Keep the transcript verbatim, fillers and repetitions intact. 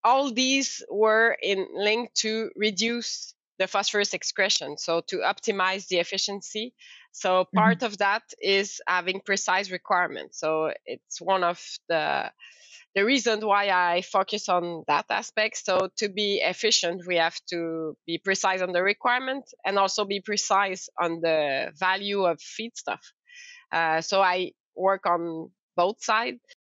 all these were in linked to reduce the phosphorus excretion, so to optimize the efficiency. So Mhm. part of that is having precise requirements. So it's one of the the reason why I focus on that aspect. So to be efficient, we have to be precise on the requirement and also be precise on the value of feedstuff. Uh, so I work on both sides.